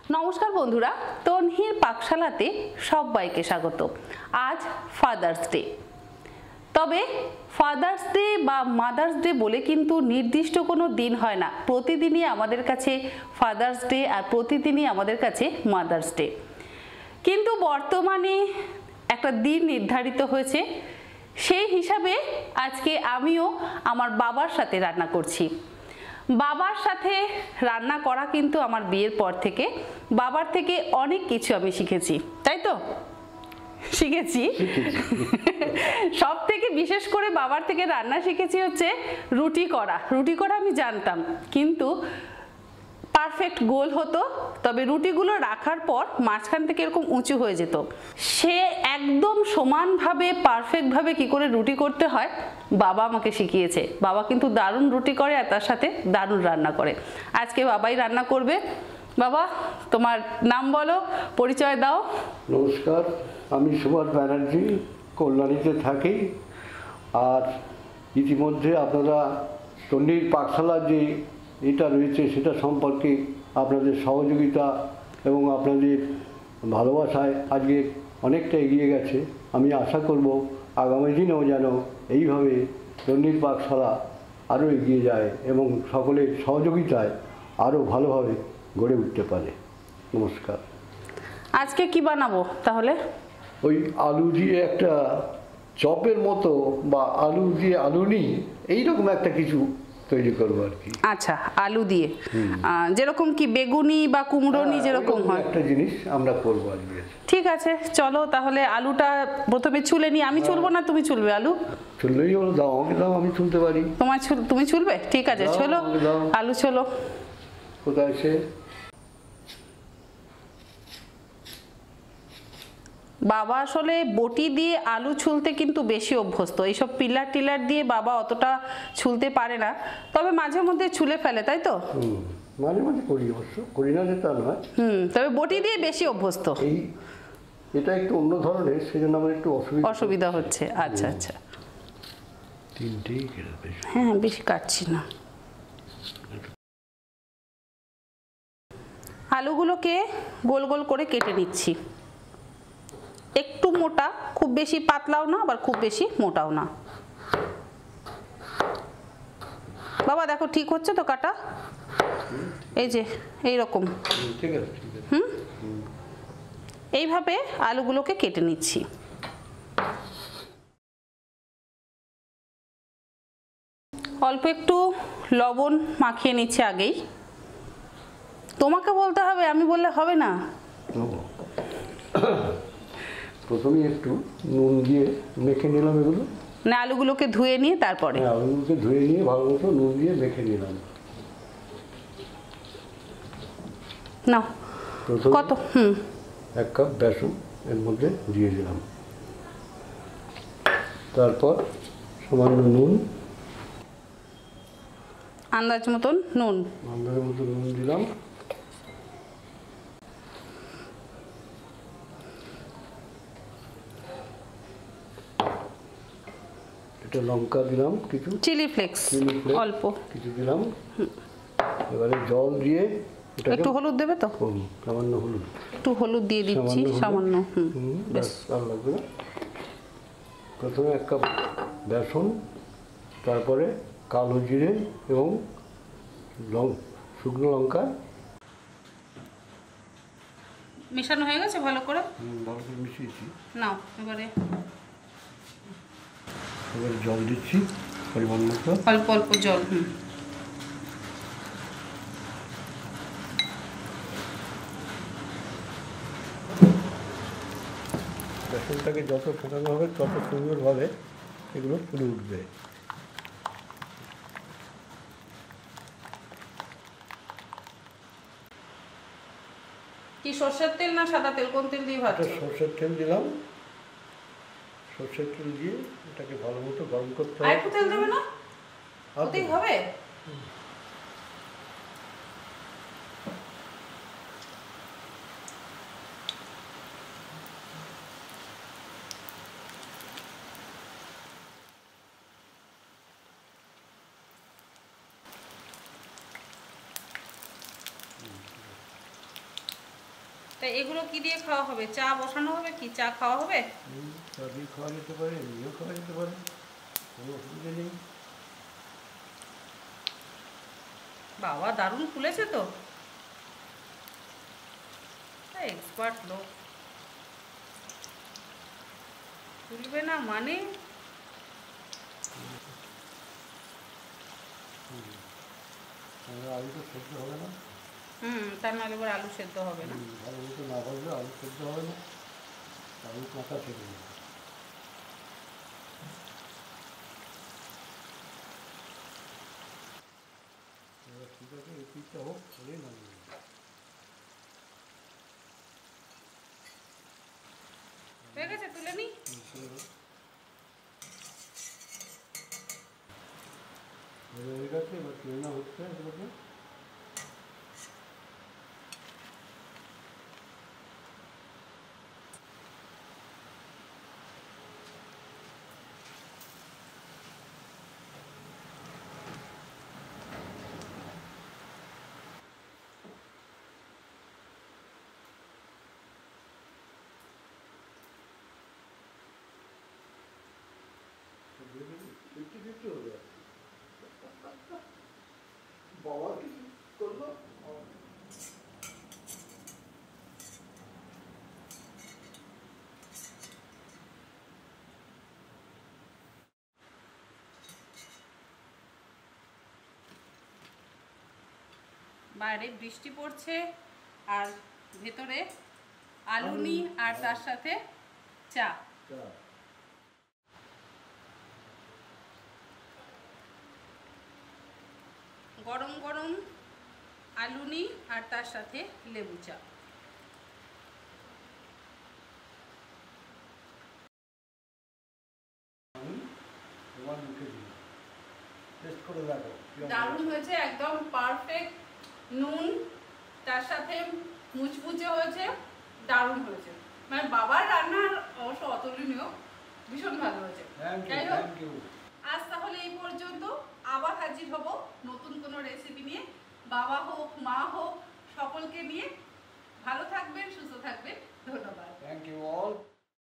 নমস্কার বন্ধুরা, তনহির পাকশালাতে সবাইকে স্বাগত। আজ ফাদার্স ডে। তবে ফাদার্স ডে বা মাদার্স ডে বলে কিন্তু নির্দিষ্ট কোনো দিন হয় না। প্রতিদিনই আমাদের কাছে ফাদার্স ডে আর প্রতিদিনই আমাদের কাছে মাদার্স ডে। কিন্তু বর্তমানে একটা দিন নির্ধারিত হয়েছে, সেই হিসাবে আজকে আমিও আমার বাবার সাথে রান্না করছি। বাবার সাথে রান্না করা কিন্তু আমার বিয়ের পর থেকে, বাবার থেকে অনেক কিছু আমি শিখেছি, তাই তো? শিখেছি। সব থেকে বিশেষ করে বাবার থেকে রান্না শিখেছি হচ্ছে রুটি করা। রুটি করা আমি জানতাম, কিন্তু পারফেক্ট গোল হতো, তবে রুটিগুলো রাখার পর মাঝখান থেকে এরকম উঁচু হয়ে যেত। সে একদম সমানভাবে পারফেক্টভাবে কি করে রুটি করতে হয় বাবা আমাকে শিখিয়েছে। বাবা কিন্তু দারুণ রুটি করে আর তার সাথে দারুণ রান্না করে। আজকে বাবাই রান্না করবে। বাবা, তোমার নাম বলো, পরিচয় দাও। নমস্কার, আমি সুভাষ ব্যানার্জি, কল্যাণীতে থাকি। আর ইতিমধ্যে আপনারা তন্নির পাকশালা যে এটা রয়েছে সেটা সম্পর্কে আপনাদের সহযোগিতা এবং আপনাদের ভালোবাসায় আজকে অনেকটা এগিয়ে গেছে। আমি আশা করব আগামী দিনেও যেন এইভাবে তন্নির পাকশালা আরও এগিয়ে যায় এবং সকলের সহযোগিতায় আরও ভালোভাবে গড়ে উঠতে পারে। নমস্কার। আজকে কি বানাবো তাহলে? ওই আলু দিয়ে একটা চপের মতো বা আলু দিয়ে আলুনি এইরকম একটা কিছু তৈরি করবো আর কি। আচ্ছা, আলু দিয়ে যেরকম কি বেগুনি বা কুমড়োনি যেরকম হয় একটা জিনিস আমরা করবো আজকে। ঠিক আছে, চলো তাহলে আলুটা প্রথমে ছুলে নি। আমি ছুলবো না, তুমি ছুলবে? আলু ছুললেই হলো, দাও আমাকে, দাও, আমি ছুলতে পারি। তুমি ছুলবে? ঠিক আছে, চলো আলু ছোলো। কোথায় সে? বাবা আসলে বটি দিয়ে আলু ছুলতে কিন্তু বেশি অভ্যস্ত। এইসব পিলার টিলার দিয়ে বাবা অতটা ছুলতে পারে না, তবে মাঝে মধ্যে ছুলে ফেলে, তাই তো? মাঝে মাঝে করি, অবশ্য করি না যে তা নয়। তবে বটি দিয়ে বেশি অভ্যস্ত। এটা একটু অন্য ধরনের, সেজন্য আমার একটু অসুবিধা হচ্ছে। আচ্ছা আচ্ছা, তিনটেই হ্যাঁ, বেশি কাটছি না। আলুগুলোকে গোল গোল করে কেটে নিচ্ছি। একটু মোটা, খুব বেশি পাতলাও না, আবার খুব বেশি মোটাও না। বাবা দেখো, ঠিক হচ্ছে তো কাটা? এই যে এইরকম। ঠিক আছে। এইভাবে আলুগুলোকে কেটে নিচ্ছি। অল্প একটু লবণ মাখিয়ে নিচ্ছি আগেই। তোমাকে বলতে হবে, আমি বললে হবে না। প্রথমে একটু নুন দিয়ে মেখে নিলাম এগুলো, না আলুগুলোকে ধুয়ে নিয়ে তারপরে? আলুগুলোকে ধুয়ে নিয়ে ভালো মতো নুন দিয়ে মেখে নিলাম। নাও কত? 1 কাপ বেসন এর মধ্যে দিয়ে দিলাম। তারপর সামান্য নুন, আন্দাজ মতন নুন দিলাম। এটা লঙ্কা দিলাম কিছু, চিলি ফ্লেক্স অল্প কিছু দিলাম। এবারে জল দিয়ে একটু হলুদ দেবে তো? সামান্য হলুদ, একটু হলুদ দিয়ে দিচ্ছি সামান্য। বেশ ভালো লাগবে না। প্রথমে 1 কাপ বেসন, তারপরে কালো জিরে এবং শুকনো লঙ্কা মেশানো হয়ে গেছে ভালো করে? ভালো করে মিশিয়েছি। নাও এবারে জল দিচ্ছি পরিমাণ মতো, অল্প অল্প জল। বেসনটাকে যত ফোটানো হবে তত সুন্দরভাবে এগুলো ফুলে উঠবে। কি সরষের তেল না সাদা তেল, কোন তেল দিয়ে ভাজছো? সরষের তেল দিলাম। সরষের তেল দিয়ে এটাকে ভালো মতো গরম করতে হবে। আরেকটু তেল দেবে না? ওতেই হবে? তা এগুলো কি দিয়ে খাওয়া হবে? চা বসানো হবে কি চা খাওয়া হবে? চা দিয়ে খাওয়া যেতে পারে, এমনিও খাওয়া যেতে পারে, কোনো অসুবিধা নেই। বাবা দারুণ ফুলেছে তো, এক্সপার্ট লোক, ফুলবে না মানে? আলু তো সেদ্ধ হবে না। তার নাহলে এবার আলু সেদ্ধ হবে না। ভালো মতো না ভাজলে আলু সেদ্ধ হবে না, আলু কাঁচা থেকে যাবে। ঠিক আছে, এই পিঠটা হোক, হলেই নামিয়ে দেবো। হয়ে গেছে, তুলে নি। হয়ে গেছে, এবার তুলে না হচ্ছে এগুলোকে। বাবা কিছু করলো? বাইরে বৃষ্টি পড়ছে আর ভেতরে আলুনি আর তার সাথে চা। গরম গরম আলুনি আর তার সাথে লেবু চা। তোমার মুখে দিই, টেস্ট করে দেখো। দারুণ হয়েছে, একদম পারফেক্ট। নুন তার সাথে মুচমুচে হয়েছে, দারুণ হয়েছে। মানে বাবার রান্নার অবশ্য অতুলনীয়, ভীষণ ভালো হয়েছে। যাই হোক, আজ তাহলে এই পর্যন্ত। আবার হাজির হব নতুন কোনো রেসিপি নিয়ে। বাবা হোক, মা হোক, সকলকে নিয়ে। ভালো থাকবেন, সুস্থ থাকবেন। ধন্যবাদ। Thank you all.